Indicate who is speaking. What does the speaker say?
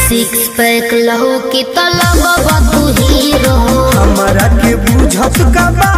Speaker 1: six pack लहू की तलब तू हीरो
Speaker 2: हमारा के बुझत का